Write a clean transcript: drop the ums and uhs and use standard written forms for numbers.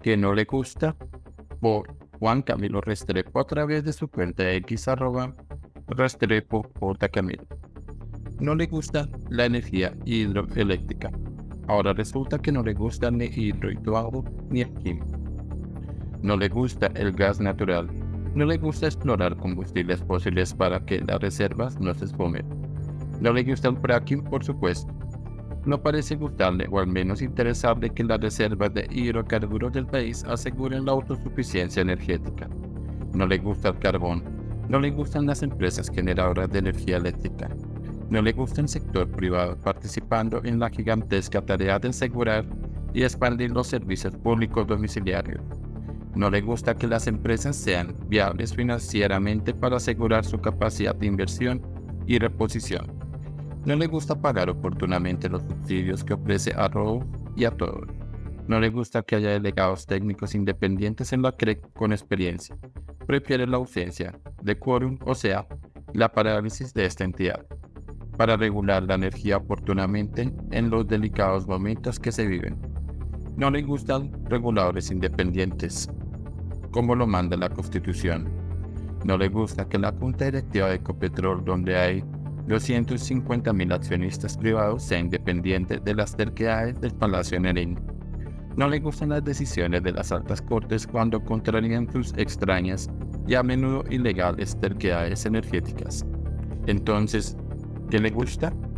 que no le gusta por Juan Camilo Restrepo a través de su cuenta X Restrepo J. Camilo. No le gusta la energía hidroeléctrica. Ahora resulta que no le gusta ni hidroituado ni el químico. No le gusta el gas natural. No le gusta explorar combustibles fósiles para que las reservas no se esfumen. No le gusta el fracking, por supuesto. No parece gustarle, o al menos interesarle, que las reservas de hidrocarburos del país aseguren la autosuficiencia energética. No le gusta el carbón. No le gustan las empresas generadoras de energía eléctrica. No le gusta el sector privado participando en la gigantesca tarea de asegurar y expandir los servicios públicos domiciliarios. No le gusta que las empresas sean viables financieramente para asegurar su capacidad de inversión y reposición. No le gusta pagar oportunamente los subsidios que ofrece a robo y a todos. No le gusta que haya delegados técnicos independientes en la CREC con experiencia. Prefiere la ausencia de quórum, o sea, la parálisis de esta entidad, para regular la energía oportunamente en los delicados momentos que se viven. No le gustan reguladores independientes, como lo manda la Constitución. No le gusta que la junta directiva de Ecopetrol, donde hay 250.000 accionistas privados, sea independiente de las terquedades del Palacio Nariño. No le gustan las decisiones de las altas cortes cuando contrarían sus extrañas y a menudo ilegales terquedades energéticas. Entonces, ¿qué le gusta?